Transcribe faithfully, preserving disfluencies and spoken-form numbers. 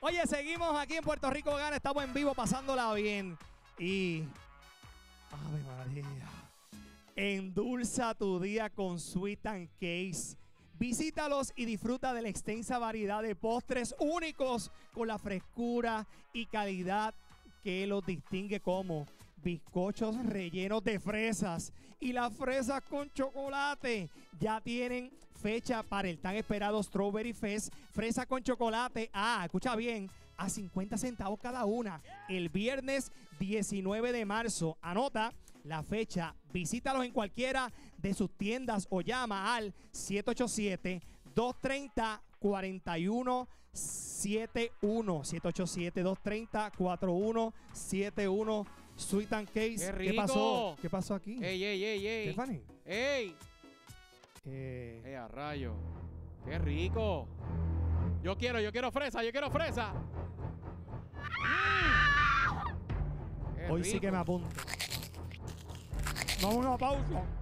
Oye, seguimos aquí en Puerto Rico Gana. Estamos en vivo pasándola bien. Y... ¡Ave María! Endulza tu día con Sweet and Cakes. Visítalos y disfruta de la extensa variedad de postres únicos con la frescura y calidad que los distingue, como bizcochos rellenos de fresas y las fresas con chocolate. Ya tienen fecha para el tan esperado Strawberry Fest, fresa con chocolate. Ah, escucha bien, a cincuenta centavos cada una, el viernes diecinueve de marzo. Anota la fecha, visítalos en cualquiera de sus tiendas o llama al siete ocho siete, dos tres cero, cuatro uno siete uno. siete ocho siete, dos tres cero, cuatro uno siete uno. Sweet and Cakes. ¡Qué rico! ¿Qué pasó? ¿Qué pasó aquí? ¡Ey, ey, ey, ey! Stephanie. ¡Ey! Eh, ¡Eh, a rayo! ¡Qué rico! Yo quiero, yo quiero fresa, yo quiero fresa. Hoy sí que me apunto. Vamos a una pausa.